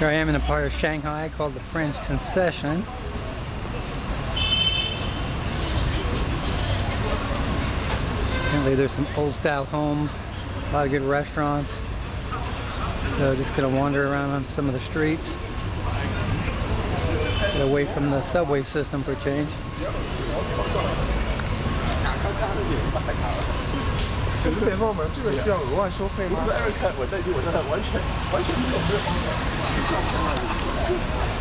Here I am in a part of Shanghai called the French Concession. Apparently there's some old style homes, a lot of good restaurants. So just gonna wander around on some of the streets. Get away from the subway system for a change. 这个电报门这个需要额外收费吗？我这完全没有这个方法。